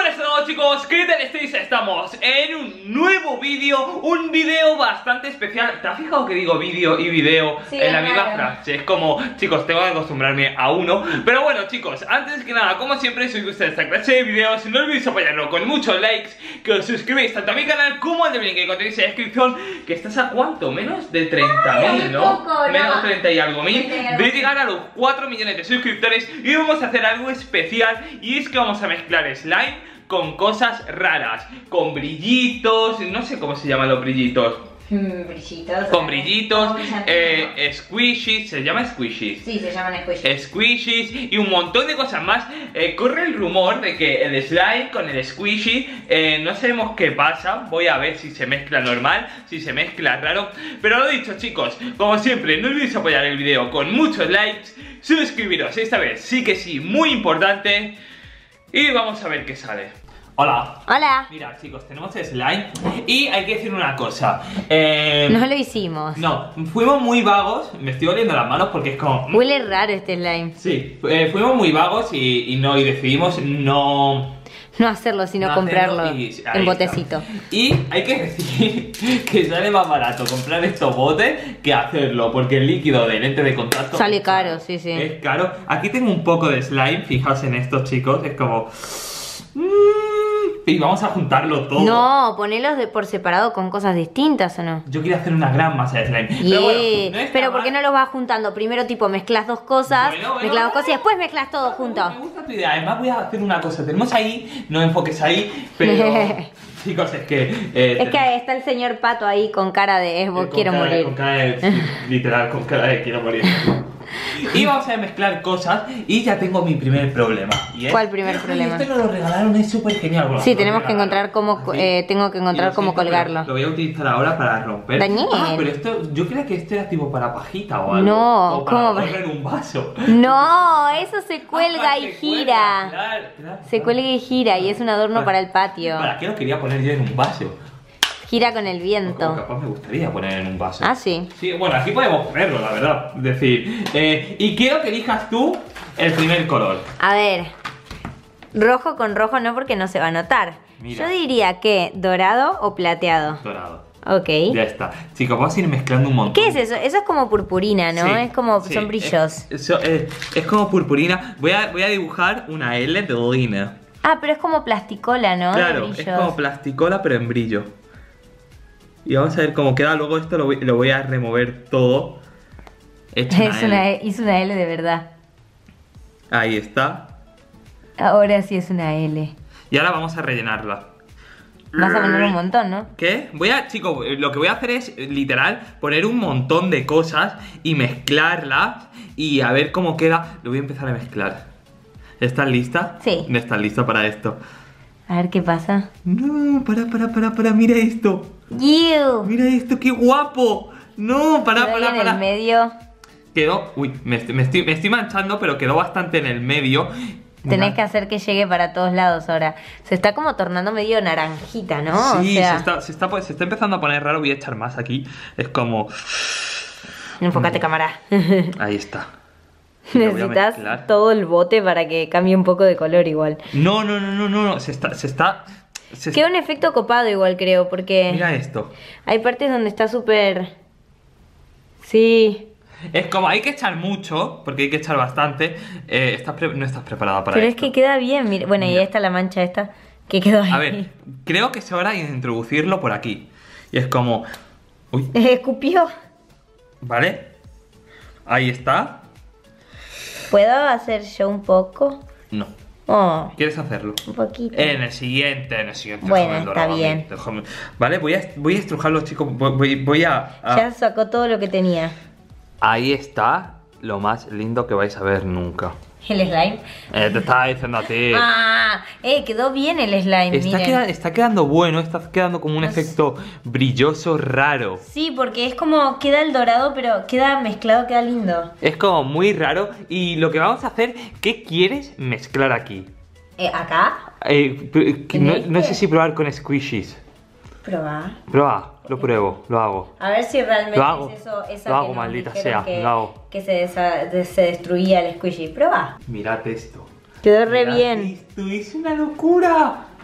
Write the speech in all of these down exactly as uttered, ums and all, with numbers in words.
buenas a todos, chicos, ¿qué tal estáis? Estamos en un nuevo vídeo, un vídeo bastante especial. ¿Te has fijado que digo vídeo y vídeo sí, en la misma claro. frase? Es como, chicos, tengo que acostumbrarme a uno. Pero bueno, chicos, antes que nada, como siempre, si os gusta esta clase de vídeos, no olvidéis apoyarlo con muchos likes, que os suscribáis tanto a mi canal como al de Blink, que encontréis en la descripción. Que estás a ¿cuánto? Menos de treinta mil, ¿no? Poco, Menos no. treinta y algo mil treinta y de algo. llegar a los cuatro millones de suscriptores. Y vamos a hacer algo especial, y es que vamos a mezclar slime con cosas raras, con brillitos, no sé cómo se llaman los brillitos. Mm, brillitos. Con brillitos, Como brillantes, eh, squishies, se llama squishies. Sí, se llaman squishies. Squishies y un montón de cosas más. eh, Corre el rumor de que el slime con el squishy, eh, no sabemos qué pasa. Voy a ver si se mezcla normal, si se mezcla raro. Pero lo dicho, chicos, como siempre, no olvidéis apoyar el video con muchos likes, suscribiros, esta vez sí que sí, muy importante. Y vamos a ver qué sale. Hola. Hola. Mira, chicos, tenemos slime y hay que decir una cosa. Eh, No lo hicimos. no, fuimos muy vagos. Me estoy oliendo las manos porque es como... Huele raro este slime. Sí, eh, fuimos muy vagos y, y no, y decidimos no... No hacerlo, sino no comprarlo hacerlo y- ahí en está. botecito. Y hay que decir que sale más barato comprar estos botes que hacerlo, porque el líquido de lente de contacto Sale es caro, sí, sí. Es caro. Aquí tengo un poco de slime, fijaos en estos, chicos, es como... mm, y vamos a juntarlo todo. No, ponelos de por separado con cosas distintas, ¿o no? Yo quería hacer una gran masa de slime. Yeah. Pero bueno, no está Pero ¿por qué mal. no los vas juntando? Primero tipo mezclas dos cosas, Bueno, bueno, mezclas dos bueno. cosas y después mezclas todo junto. Me gusta tu idea. Además voy a hacer una cosa. Tenemos ahí, no enfoques ahí, pero... chicos, es que... eh, Es que ahí está el señor Pato ahí con cara de con quiero cara- morir. Con cara de... sí, literal, con cara de quiero morir. Y vamos a mezclar cosas y ya tengo mi primer problema. Y es... ¿Cuál primer Ay, problema? Este nos lo regalaron, es súper genial. Bueno, Sí, lo tenemos que regalaron. encontrar cómo, Así. eh, tengo que encontrar Y lo cómo siento, pero colgarlo. Lo voy a utilizar ahora para romper. Daniel. Ah, pero esto, yo creía que esto era tipo para pajita o algo. No, o para ¿cómo? correr un vaso. No, eso se cuelga Ah, y se gira. cuelga, claro, claro, Se claro. cuelga y gira y es un adorno para el patio. ¿Para qué lo quería poner yo en un vaso? Gira con el Como viento. capaz me gustaría poner en un vaso. Ah, sí. Sí, bueno, aquí podemos ponerlo, la verdad. Es decir, eh, y quiero que elijas tú el primer color. A ver, rojo con rojo no porque no se va a notar. Mira. Yo diría que dorado o plateado. Dorado. Ok. Ya está. Chicos, vamos a ir mezclando un montón. ¿Qué es eso? Eso es como purpurina, ¿no? Sí, es como, sí, son brillos. Es, eso, es, es como purpurina. Voy a, voy a dibujar una L de lina. Ah, pero es como plasticola, ¿no? De Claro, es brillos. como plasticola pero en brillo. Y vamos a ver cómo queda. Luego esto lo voy, lo voy a remover todo. Hecho una Es L. una, hizo una L de verdad. Ahí está. Ahora sí es una L. Y ahora vamos a rellenarla. Vas a poner un montón, ¿no? ¿Qué? Voy a, chicos, lo que voy a hacer es, literal, poner un montón de cosas y mezclarlas y a ver cómo queda. Lo voy a empezar a mezclar. ¿Estás lista? Sí. ¿No estás lista para esto? A ver qué pasa. No, para, para, para, para, mira esto. ¡Ew! Mira esto, qué guapo. No, para, Quedó ahí para, en para. el medio. Quedó, uy, me, est- me estoy, me estoy manchando, pero quedó bastante en el medio. Tenés Mira. que hacer que llegue para todos lados ahora. Se está como tornando medio naranjita, ¿no? Sí, o sea, se, está, se, está, se está empezando a poner raro. Voy a echar más aquí. Es como... enfócate, cámara. Ahí está. Y lo voy a Necesitas mezclar. todo el bote para que cambie un poco de color igual. No, no, no, no, no, no. Se está... Se está se Queda un efecto copado igual, creo, porque Mira esto. hay partes donde está súper... Sí. Es como, hay que echar mucho, porque hay que echar bastante. eh, estás pre- no estás preparada para Pero esto. es que queda bien. Mira. Bueno, y Mira. esta la mancha esta que quedó ahí. A ver, creo que es hora de introducirlo por aquí. Y es como... Uy, Escupió. ¿vale? Ahí está. ¿Puedo hacer yo un poco? No. Oh, ¿Quieres hacerlo? un poquito. En el siguiente, en el siguiente. Bueno, déjame el está dorado a mí, bien. déjame- Vale, voy a, voy a estrujarlo, chicos. Voy, voy- voy a... a- Ya sacó todo lo que tenía. Ahí está lo más lindo que vais a ver nunca. El slime. Eh, te estaba diciendo a ti. Ah, eh, quedó bien el slime, Está, miren. queda- está quedando bueno, está quedando como un No sé. efecto brilloso raro. Sí, porque es como queda el dorado, pero queda mezclado, queda lindo. Es como muy raro. Y lo que vamos a hacer, ¿qué quieres mezclar aquí? Eh, ¿acá? Eh, pr- que ¿En no, este? no sé si probar con squishies. Probar. Prueba, lo pruebo, lo hago. A ver si realmente Lo hago. es eso, esa Lo que hago, nos maldita dijeron sea, que, lo hago. que se, desa- de- se destruía el squishy. Proba. Mirad esto. Quedó re Mirad bien. Esto es una locura.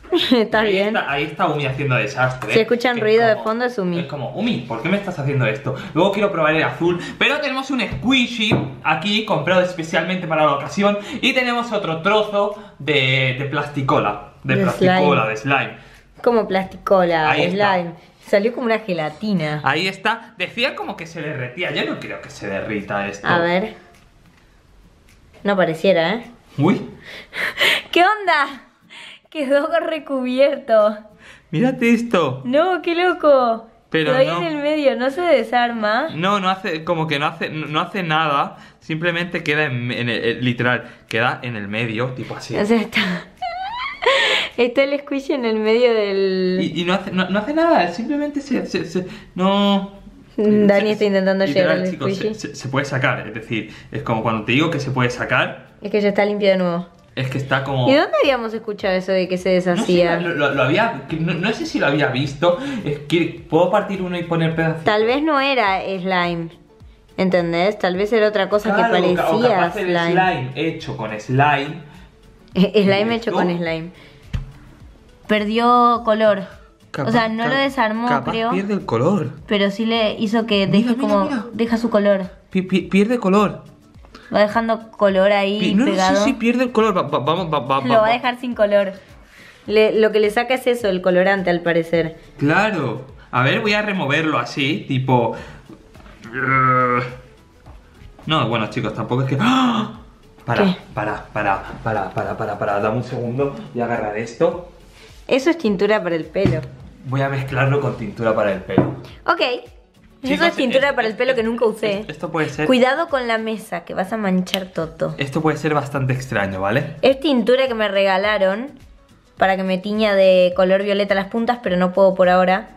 Está ahí bien. Está, ahí está Umi haciendo desastre. Si escuchan Que ruido es de como- fondo es Umi. Es como, Umi, ¿por qué me estás haciendo esto? Luego quiero probar el azul. Pero tenemos un squishy aquí, comprado especialmente para la ocasión. Y tenemos otro trozo de, de plasticola. De, De plasticola, slime. de slime. Como plasticola, Ahí está. slime. Salió como una gelatina. Ahí está. Decía como que se derretía. Yo no creo que se derrita esto. A ver. No pareciera, ¿eh? Uy, ¿Qué onda? Quedó recubierto. mírate esto. No, qué loco. Pero Quedó ahí no. en el medio, no se desarma. No, no hace, como que no hace, no no hace nada. Simplemente queda en, en el, el- literal, queda en el medio, tipo así. O sea, está. Está el squishy en el medio del. Y, y no, hace, no, no hace nada, simplemente se, se, se- no... Dani se- está intentando literal, llegar al chicos, squishy. se, se- se puede sacar, es decir, es como cuando te digo que se puede sacar, Es que ya está limpio de nuevo. es que está como... ¿Y dónde habíamos escuchado eso de que se No sé, deshacía? lo, lo- lo había, que no, no sé si lo había visto, es que puedo partir uno y poner pedazos. Tal vez no era slime. ¿Entendés? Tal vez era otra cosa Claro, que o ca- o parecía capaz el slime. slime hecho con slime. Slime ¿Y hecho esto? con slime. Perdió color. Capaz- o sea, no ca- lo desarmó, capaz creo. pierde el color. Pero sí le hizo que Mira, deje mira, como. mira. Deja su color. Pi- pi- pierde color. Va dejando color ahí Pi- no, no, pegado. sí, sí, pierde el color. Va- va- vamos, va, va, Lo va- va a dejar sin color. Le- lo que le saca es eso, el colorante al parecer. Claro. A ver, voy a removerlo así, tipo... No, bueno, chicos, tampoco es que... ¡Ah! Para, ¿Qué? para, para, para, para, para, para, dame un segundo. Voy a agarrar esto. Eso es tintura para el pelo. Voy a mezclarlo con tintura para el pelo. Ok. Chicos, eso es tintura es- para el pelo que nunca usé. es- Esto puede ser... Cuidado con la mesa, que vas a manchar todo. Esto puede ser bastante extraño, ¿vale? Es tintura que me regalaron para que me tiña de color violeta las puntas, pero no puedo por ahora.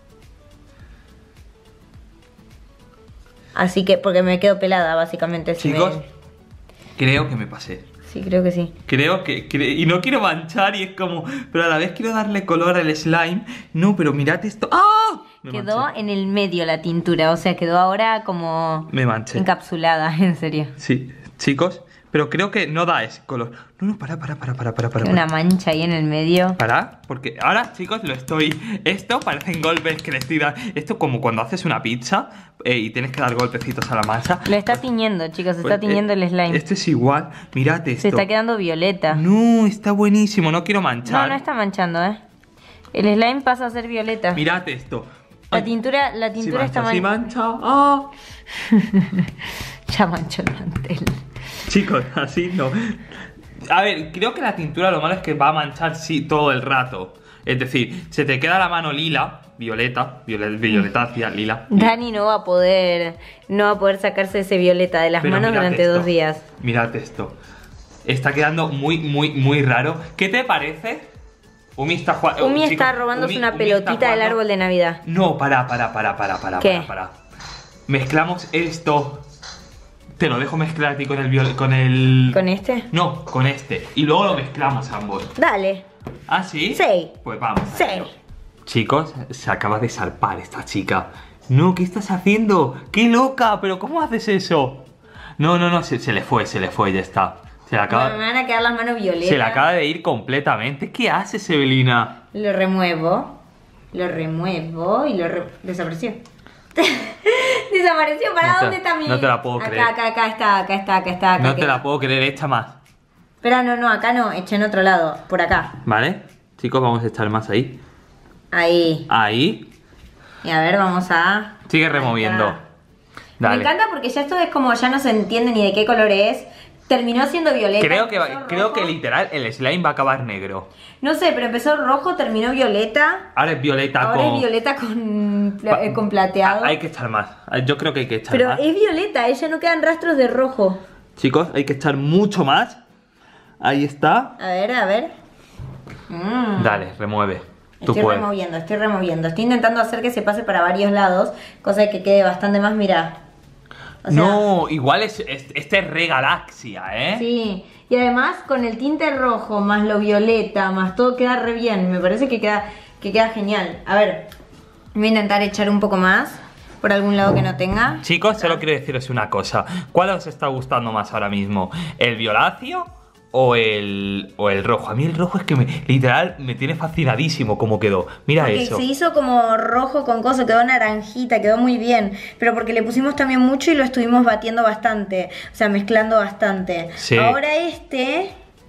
Así que, porque me quedo pelada, básicamente. si Chicos, me- creo que me pasé. Sí, creo que sí. Creo que, cre- y no quiero manchar y es como, pero a la vez quiero darle color al slime. No, pero mirad esto. ¡Ah! Me Quedó manché. en el medio la tintura, o sea, quedó ahora como Me manché. encapsulada, en serio. Sí, chicos, pero creo que no da ese color. No, no, para, para, para, para, para, para. Queda una mancha ahí en el medio. Para, porque ahora, chicos, lo estoy... Esto parecen golpes que le estoy dando... Esto como cuando haces una pizza eh, y tienes que dar golpecitos a la masa. Lo está tiñendo, chicos, se Pues, está tiñendo eh, el slime. Esto es igual, mirad esto. Se está quedando violeta. No, está buenísimo, no quiero No, manchar. no está manchando, ¿eh? El slime pasa a ser violeta. Mirad esto. La Ay, tintura, la tintura sí está mancha, sí manchada. mancha. ¡Ah! Ya manchó el mantel. Chicos, así no. A ver, creo que la tintura lo malo es que va a manchar sí todo el rato. Es decir, se te queda la mano lila, violeta, violet, violetácea, lila. Dani no va a poder, no va a poder sacarse ese violeta de las Pero manos mirad durante esto, dos días. Mirad esto. Está quedando muy, muy, muy raro. ¿Qué te parece? Umi está jugando. Umi está robándose una pelotita del árbol de Navidad. No, para, para, para, para, para, ¿Qué? para, para. Mezclamos esto. Te lo dejo mezclar a ti con el viol con el. ¿Con este? No, con este. Y luego lo mezclamos ambos. Dale. ¿Ah, sí? Sí. Pues vamos. a Sí. ello. Chicos, se acaba de salpar esta chica. No, ¿qué estás haciendo? ¡Qué loca! ¿Pero cómo haces eso? No, no, no, se, se le fue, se le fue, ya está. Se le acaba, Bueno, me van a quedar las manos violetas. se le acaba de ir completamente. ¿Qué haces, Evelina? Lo remuevo. Lo remuevo y lo re... desapareció. Desapareció. ¿Para No te- dónde está mi...? no te la puedo acá, creer. Acá, acá está, acá está, acá está. Acá No te queda. la puedo creer, echa más. Espera, no, no, acá no. Eché en otro lado. Por acá. ¿Vale? Chicos, vamos a echar más ahí. Ahí. Ahí. Y a ver, vamos a... Sigue Ahí removiendo. está. Dale. Me encanta porque ya esto es como ya no se entiende ni de qué color es. Terminó siendo violeta. Creo que, va- empezó creo rojo. que literal el slime va a acabar negro. No sé, pero empezó rojo, terminó violeta. Ahora es violeta Ahora con... es violeta con, pla- Pa- eh, con plateado. Hay que echar más. Yo creo que hay que echar Pero más. es violeta, ella no quedan rastros de rojo. Chicos, hay que echar mucho más. Ahí está. A ver, a ver. Mm. Dale, remueve. Tú Estoy puedes. removiendo, estoy removiendo. Estoy intentando hacer que se pase para varios lados, cosa de que quede bastante más, mirá. O sea, No, igual es, es- este es re galaxia, ¿eh? sí. Y además con el tinte rojo, más lo violeta, más todo queda re bien. Me parece que queda, que queda genial. A ver, voy a intentar echar un poco más por algún lado que no tenga. Chicos, solo quiero deciros una cosa. ¿Cuál os está gustando más ahora mismo? ¿El violáceo o el, o el rojo. A mí el rojo es que me, literal me tiene fascinadísimo cómo quedó. Mira porque eso. se hizo como rojo con coso, quedó naranjita, quedó muy bien. Pero porque le pusimos también mucho y lo estuvimos batiendo bastante. O sea, mezclando bastante. Sí. Ahora este,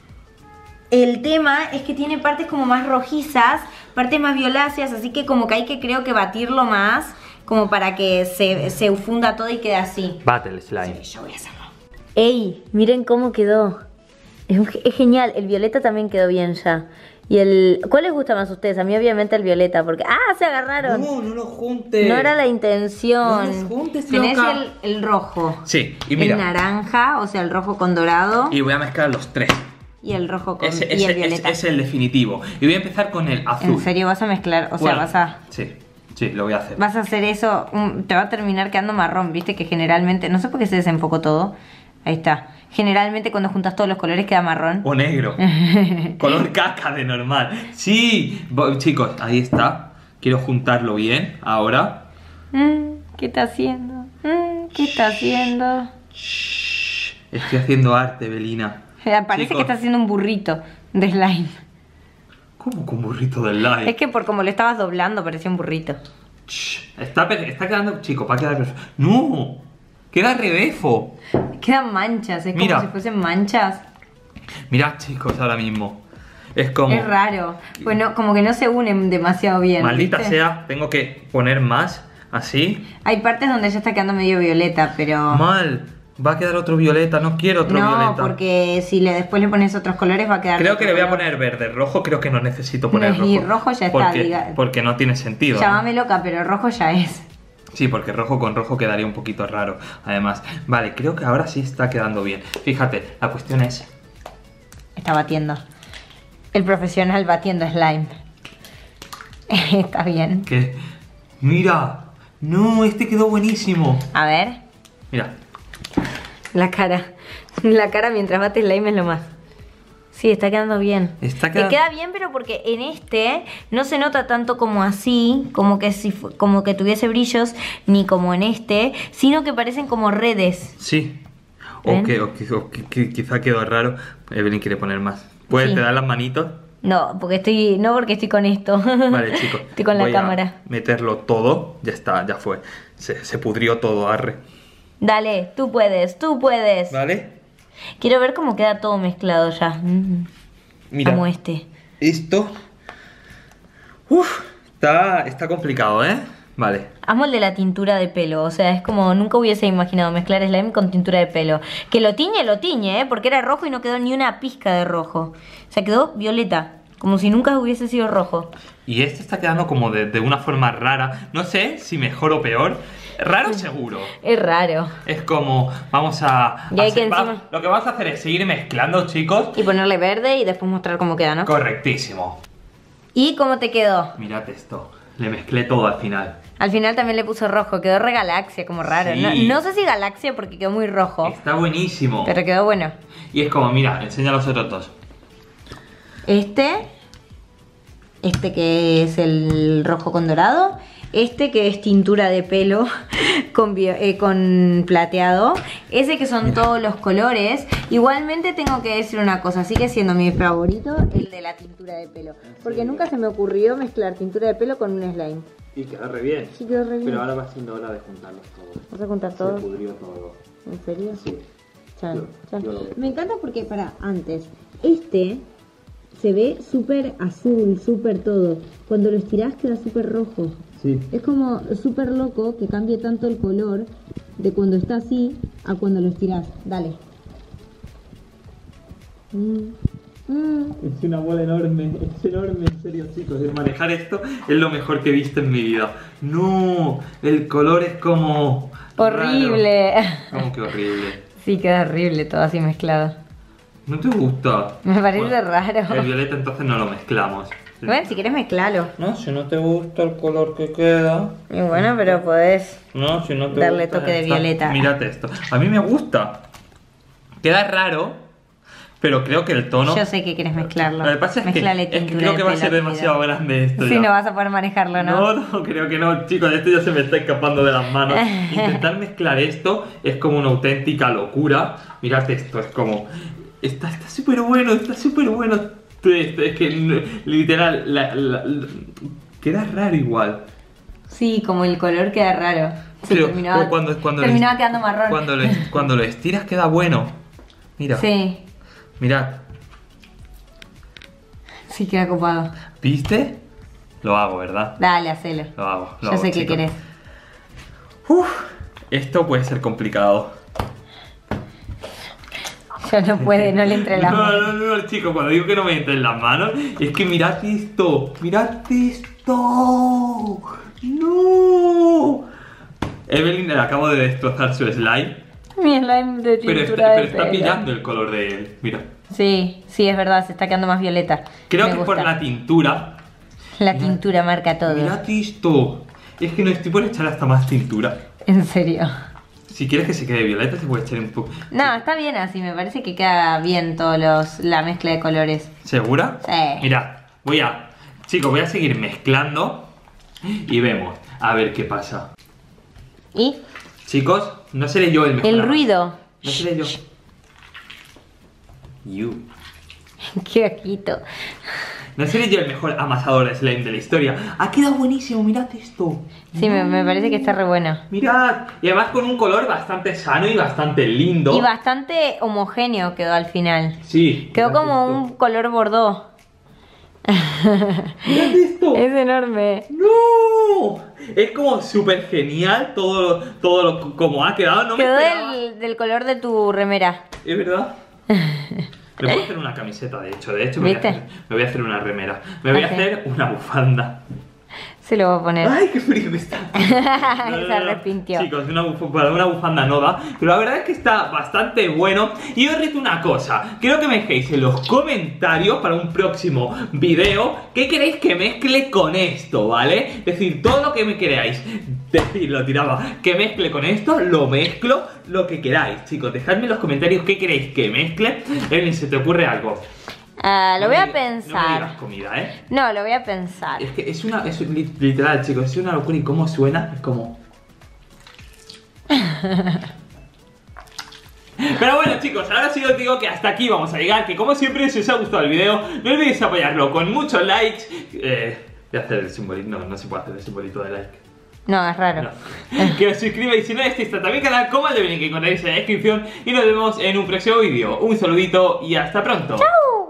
el tema es que tiene partes como más rojizas, partes más violáceas, así que como que hay que creo que batirlo más, como para que se, se funda todo y quede así. Bate el slime. Sí, yo voy a hacerlo. Ey, miren cómo quedó. Es, es genial, el violeta también quedó bien ya. Y el... ¿Cuál les gusta más a ustedes? A mí obviamente el violeta, porque... ¡Ah! Se agarraron. No, no lo juntes. No era la intención. No los juntes, Tenés loca. el, el rojo. Sí, y mira. El naranja, o sea, el rojo con dorado. Y voy a mezclar los tres. Y el rojo con... Ese, y ese, el violeta. ese es el definitivo. Y voy a empezar con el azul. ¿En serio vas a mezclar? O sea, Bueno, vas a... Sí, sí, lo voy a hacer. Vas a hacer eso, um, te va a terminar quedando marrón, viste que generalmente, no sé por qué se desenfocó todo. Ahí está. Generalmente cuando juntas todos los colores queda marrón. O negro. Color caca de normal. Sí, Bo- chicos, ahí está. Quiero juntarlo bien ahora. Mm, ¿Qué está haciendo? Mm, ¿Qué está haciendo? Shh, estoy haciendo arte, Belina. Parece Chicos, que está haciendo un burrito de slime. ¿Cómo con burrito del live? Es que por como lo estabas doblando parecía un burrito. Shh, está, pe- está quedando, chico, va a quedar perfecto. ¡No! Queda rebefo. Quedan manchas, es Mira. como si fuesen manchas. Mirad, chicos, ahora mismo. Es como... Es raro. Bueno, como que no se unen demasiado bien. Maldita ¿viste? sea, tengo que poner más, así. Hay partes donde ya está quedando medio violeta, pero... Mal. Va a quedar otro violeta, no quiero otro no, violeta. porque si le después le pones otros colores va a quedar... Creo otro que le voy a color. poner verde, rojo creo que no necesito poner No, rojo. y rojo ya está, porque, diga. porque no tiene sentido. ¿no? Llámame loca, pero rojo ya es. Sí, porque rojo con rojo quedaría un poquito raro. Además, vale, creo que ahora sí está quedando bien. Fíjate, la cuestión es... Está batiendo. El profesional batiendo slime. Está bien. que... Mira, no, este quedó buenísimo. A ver, Mira, la cara. La cara mientras bate slime es lo más. Sí, está quedando bien. Está Te quedando- queda bien, pero porque en este no se nota tanto como así, como que si fu- como que tuviese brillos, ni como en este, sino que parecen como redes. sí. O ¿Ven? que, o que- o que- que quizá quedó raro. Evelyn quiere poner más. ¿Puedes Sí. te dar las manitos? No, porque estoy, no porque estoy con esto. Vale, chicos. Estoy con la voy a cámara. meterlo todo. Ya está, ya fue. Se, se pudrió todo, arre. Dale, tú puedes, tú puedes. ¿Vale? Quiero ver cómo queda todo mezclado ya. Mm. Mira. Como este. Esto. Uf, está, está complicado, ¿eh? Vale. Amo el de la tintura de pelo, o sea, es como nunca hubiese imaginado mezclar slime con tintura de pelo. Que lo tiñe, lo tiñe, ¿eh? Porque era rojo y no quedó ni una pizca de rojo. O sea, quedó violeta, como si nunca hubiese sido rojo. Y este está quedando como de, de una forma rara. No sé si mejor o peor. Raro seguro. Es raro. Es como, vamos a... Y hay hacer- que va- encima- Lo que vamos a hacer es seguir mezclando, chicos. Y ponerle verde y después mostrar cómo queda, ¿no? Correctísimo. ¿Y cómo te quedó? Mirad esto. Le mezclé todo al final. Al final también le puso rojo, quedó re galaxia, como raro. Sí. No, no sé si galaxia porque quedó muy rojo, Está buenísimo. pero quedó bueno. Y es como, mira, enseña los otros dos. Este, este que es el rojo con dorado, este que es tintura de pelo con, bio- eh, con plateado, ese que son todos los colores. Igualmente tengo que decir una cosa, sigue siendo mi favorito el de la tintura de pelo, porque nunca se me ocurrió mezclar tintura de pelo con un slime. Y queda re bien. Sí, quedó re bien. Pero ahora va siendo hora de juntarlos todos. ¿Vas a contar todo? pudrió todo. ¿En serio? Sí. Chan, Yo- chan. yo lo veo. Me encanta porque, para, antes, este se ve súper azul, súper todo. Cuando lo estirás queda súper rojo. Sí. Es como súper loco que cambie tanto el color de cuando está así a cuando lo estirás. Dale. Mm. Mm. Es una bola enorme, es enorme, en serio, chicos. El manejar esto es lo mejor que he visto en mi vida. No, el color es como... Horrible. raro. ¿Cómo que horrible? Sí, queda horrible todo así mezclado. ¿No te gusta? Me parece Bueno, raro. El violeta entonces no lo mezclamos. Bueno, si quieres mezclalo. No, si no te gusta el color que queda. Y bueno, pero podés. No, si no te Darle gusta, toque de está. violeta. Mírate esto. A mí me gusta. Queda raro, pero creo que el tono... Yo sé que quieres mezclarlo. Lo que pasa es que, Mezclale es que tintura creo de que va a pelo, ser querido. demasiado grande esto Sí, ya. no vas a poder manejarlo, ¿no? No, no, creo que no, chicos, esto ya se me está escapando de las manos. Intentar mezclar esto es como una auténtica locura. Mirad esto, es como... Está está súper bueno, está súper bueno esto. Es que literal, la, la, la, queda raro igual. Sí, como el color queda raro. Se Pero, terminaba, pero cuando, cuando terminaba le, quedando marrón. Cuando lo, cuando lo estiras queda bueno. Mira. Sí, Mirad. sí queda copado. ¿Viste? Lo hago, ¿verdad? Dale, hacelo. Lo hago. Lo Yo hago, sé qué chicos. querés. Uf, esto puede ser complicado. Ya no puede, no le entre las No, manos. no, no, chicos, cuando digo que no me entre en las manos, es que mirad esto. Mirad esto. No. Evelyn le acabo de destrozar su slime. Mi slime de Pero, tintura está, de pero está pelo. pillando el color de él. Mira. Sí, sí, es verdad, se está quedando más violeta. Creo Me que por gusta. la tintura. La tintura marca todo. Mirad esto. Es que no estoy por echar hasta más tintura. En serio. Si quieres que se quede violeta, se puede echar un poco. No, está bien así, me parece que queda bien todos los, la mezcla de colores. ¿Segura? Sí. Mira, voy a. Chicos, voy a seguir mezclando. Y vemos. A ver qué pasa. ¿Y? Chicos, no seré yo el mejor. El ama- ruido. No seré yo. You. Qué ojito. No seré yo el mejor amasador de slime de la historia. Ha quedado buenísimo, mirad esto. Sí, me, me parece que está re bueno. Mirad. Y además con un color bastante sano y bastante lindo. Y bastante homogéneo quedó al final. Sí. Quedó mirad como esto. un color bordó. Mirad esto. Es enorme. ¡No! Es como súper genial todo, todo lo como ha quedado. No me Quedó esperaba. del, del color de tu remera. ¿Es verdad? Me puedo hacer una camiseta, de hecho. De hecho, me voy, a ¿Viste? hacer, me voy a hacer una remera. Me voy Ok. a hacer una bufanda. Se lo voy a poner. ¡Ay, qué frío que está! Se arrepintió. Chicos, una, buf- para una bufanda no da. Pero la verdad es que está bastante bueno. Y os reto una cosa. Quiero que me dejéis en los comentarios para un próximo video qué queréis que mezcle con esto, ¿vale? Es decir, todo lo que me queráis decir, lo tiraba, que mezcle con esto, lo mezclo, lo que queráis. Chicos, dejadme en los comentarios qué queréis que mezcle. Evelyn, ¿se te ocurre algo? Ah, lo No voy me a digas- No me pensar. digas comida, ¿eh? No, lo voy a pensar. Es que es una, es li- literal, chicos, es una locura y cómo suena, es como... Pero bueno, chicos, ahora sí os digo que hasta aquí vamos a llegar, que como siempre, si os ha gustado el video, no olvidéis apoyarlo con muchos likes. Eh, voy a hacer el simbolito, no, no se puede hacer el simbolito de like. No, es raro. No. Que os suscribáis si no estáis tanto a mi canal como al de Belén, que encontraréis en la descripción. Y nos vemos en un próximo vídeo. Un saludito y hasta pronto. ¡Chao!